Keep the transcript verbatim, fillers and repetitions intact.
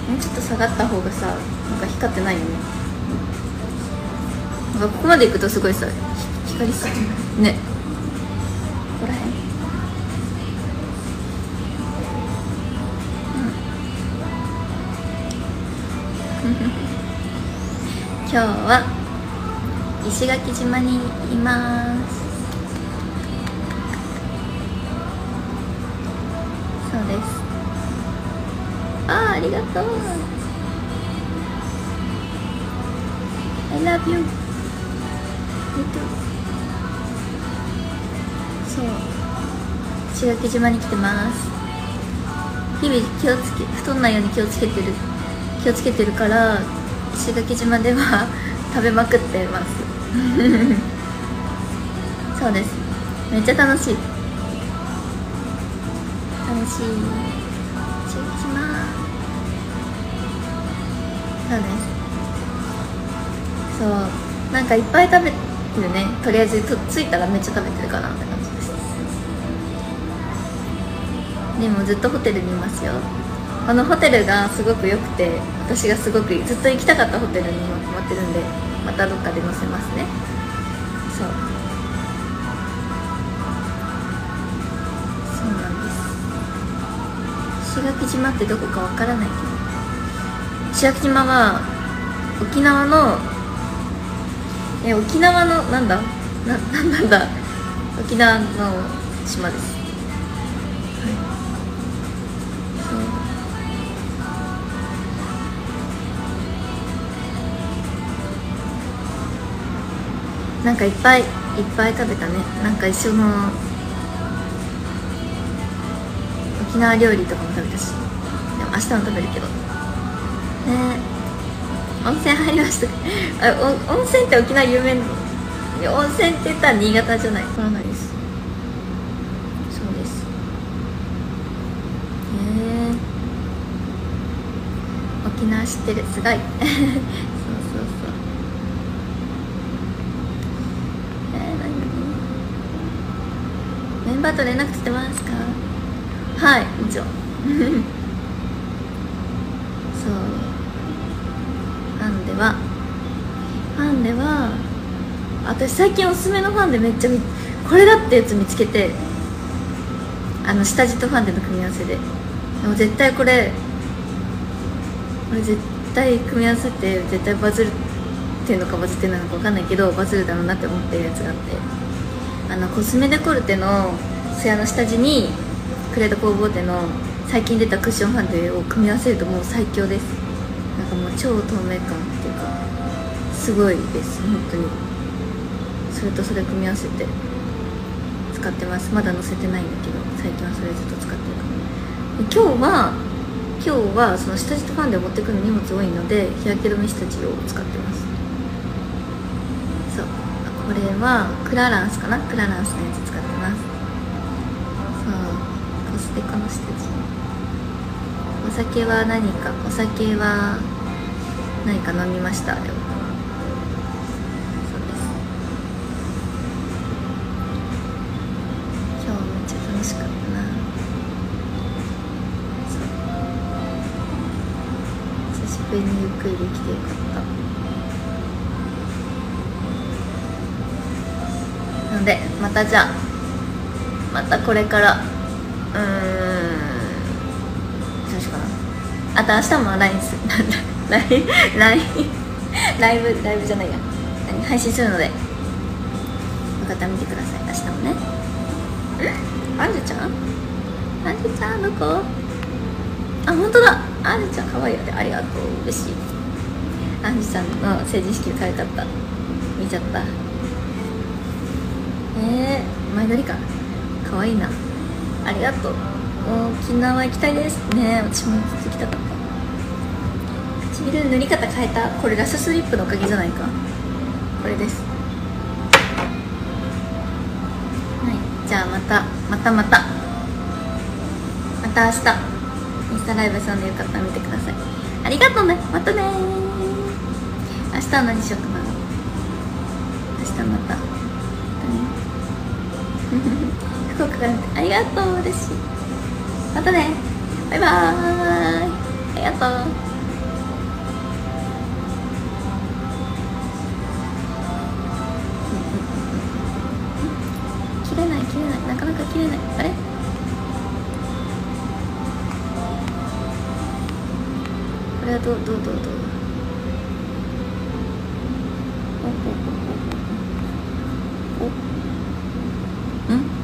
もうちょっと下がった方がさ、なんか光ってないよね。なんかここまで行くとすごいさ、光りすぎね。ここら辺、今日は石垣島にいます。そうです。あー、ありがとう。 I love you。 そう、石垣島に来てます。日々気をつけ、太んないように気をつけてる気をつけてるから石垣島では食べまくってますそうです、めっちゃ楽しい楽しい。石垣島、そうです。そう、なんかいっぱい食べてるね。とりあえずと着いたらめっちゃ食べてるかなって感じです。でもずっとホテルにいますよ。このホテルがすごく良くて、私がすごくずっと行きたかったホテルに今泊まってるんで、またどっかで載せますね。そうそうなんです。石垣島ってどこかわからないけど、石垣島は沖縄のえ沖縄のなんだななんなんだ沖縄の島です。なんかいっぱいいっぱい食べたね。なんか一緒の沖縄料理とかも食べたし、でも明日も食べるけどね。温泉入りましたあ、温泉って沖縄有名。温泉って言ったら新潟じゃない。わからないです。そうです。へえ、沖縄知ってる、すごいそうそうそう。メンバーと連絡取ってますか？はい、もちろんそう、ファンではファンでは私最近おすすめのファンでめっちゃみこれだってやつ見つけて、あの下地とファンデの組み合わせで、でも絶対これこれ絶対組み合わせて絶対バズるっていうのかバズってないのか分かんないけど、バズるだろうなって思ってるやつがあって、あのコスメデコルテのツヤの下地にクレード工房店の最近出たクッションファンデを組み合わせるともう最強です。なんかもう超透明感っていうかすごいです、本当に。それとそれ組み合わせて使ってます。まだ載せてないんだけど最近はそれずっと使ってるから。今日は今日はその下地とファンデを持ってくる荷物多いので日焼け止め下地を使ってます。そう、これはクラランスかな、クラランスのやつ使ってます。そう、コステコの下地。お酒は何かお酒は何か飲みましたよ。そうです。今日めっちゃ楽しかったな。そう、久しぶりにゆっくりできてよかった。なのでまたじゃあまたこれからうーんどうしようかな。あと明日も ライン すなんだライン ライン ライブライブじゃないや、何配信するのでよかったら見てください。明日もね。ん、アンジュちゃんアンジュちゃんどこ？あ、本当だ、アンジュちゃんかわいいよね。ありがとう、嬉しい。アンジュちゃんの成人式可愛かった、見ちゃった。えー、前撮りか、かわいいな、ありがとう。沖縄行きたいですね。私もずっと行きたかった。唇塗り方変えた。これラススリップのおかげじゃないか。これです。はい、じゃあまたまたまたまた明日インスタライブさんでよかったら見てください。ありがとうね、またね。明日は何しようかな。明日また福岡から見てありがとう、嬉しい。またね、バイバーイ、ありがとう。 ない。あれこれはどうどうどうどうおおおおおおん